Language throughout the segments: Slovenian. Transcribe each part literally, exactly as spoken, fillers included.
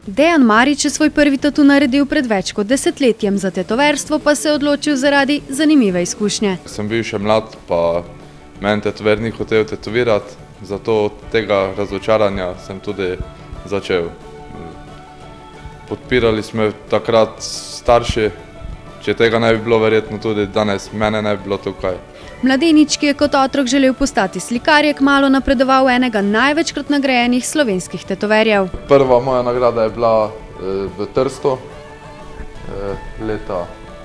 Dejan Marič je svoj prvi tatu naredil pred več kot desetletjem, za tetoverstvo pa se je odločil zaradi zanimive izkušnje. Sem bil še mlad, pa meni tetover ni hotel tetovirati, zato od tega razočaranja sem tudi začel. Podpirali smo takrat starši, če tega ne bi bilo, verjetno tudi danes mene ne bi bilo tukaj. Mladenič, ki je kot otrok želel postati slikar, je kmalu napredoval enega največkrat nagrajenih slovenskih tetoverjev. Prva moja nagrada je bila v Trstu leta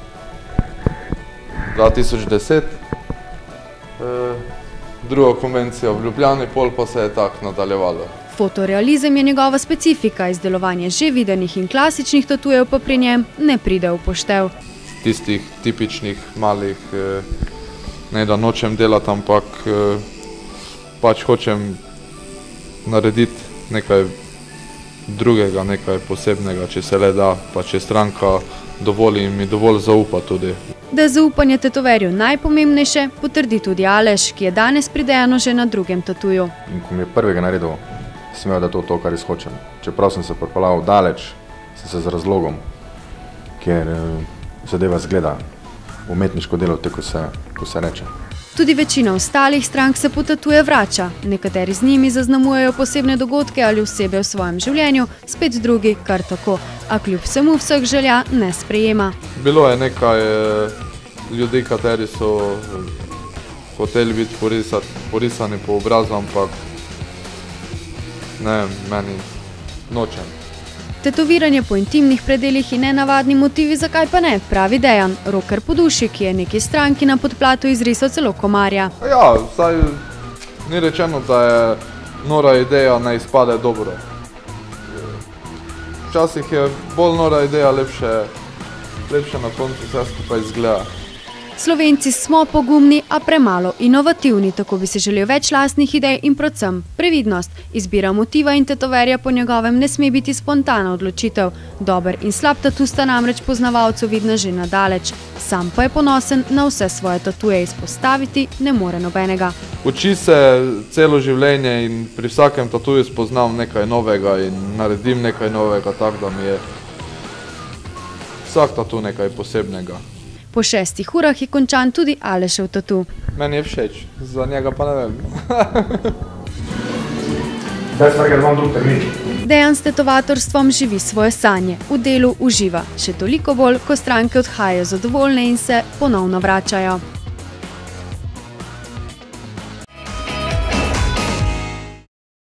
dva tisoč deset. Druga konvencija v Ljubljani, pol pa se je tako nadaljevalo. Fotorealizem je njegova specifika, izdelovanje že videnih in klasičnih tatujev pa pri njem ne pride v poštev. Tistih tipičnih malih, ne da nočem delati, ampak pač hočem narediti nekaj drugega, nekaj posebnega, če se le da, pa če stranka dovoli in mi dovolj zaupa tudi. Da je zaupanje tetoverju najpomembnejše, potrdi tudi Aleš, ki je danes pri Dejanu že na drugem tatuju. In ko mi je prvega naredil, sem imel, da je to to, kar jaz hočem. Čeprav sem se pripeljal daleč, sem se z razlogom, ker zadeva zgleda umetniško delo, tako se, ko se reče. Tudi večina ostalih strank se po tatuje vrača. Nekateri z njimi zaznamujejo posebne dogodke ali osebe v svojem življenju, spet drugi kar tako, a kljub vsemu vseh želja ne sprejema. Bilo je nekaj ljudi, kateri so hoteli biti porisati, porisani po obrazu, ampak ne, meni nočem. Tetoviranje po intimnih predelih in nenavadni motivi, zakaj pa ne, pravi Dejan, roker po duši, ki je neki stranki na podplatu izrisal celo komarja. Ja, saj ni rečeno, da je nora ideja ne izpade dobro. Včasih je bolj nora ideja lepše, lepše na koncu vse skupaj izgleda. Slovenci smo pogumni, a premalo inovativni, tako bi si želel več lastnih idej in predvsem previdnost. Izbira motiva in tetoverja po njegovem ne sme biti spontana odločitev. Dober in slab tatu sta namreč poznavalcev vidna že nadaleč. Sam pa je ponosen na vse svoje tatuje, izpostaviti ne more nobenega. Uči se celo življenje in pri vsakem tatuju spoznam nekaj novega in naredim nekaj novega, tako da mi je vsak tatu nekaj posebnega. Po šestih urah je končan tudi Alešev tatu. Meni je všeč, za njega pa ne vem. Dejan s tetovatorstvom živi svoje sanje, v delu uživa, še toliko bolj, ko stranke odhajajo zadovoljne in se ponovno vračajo.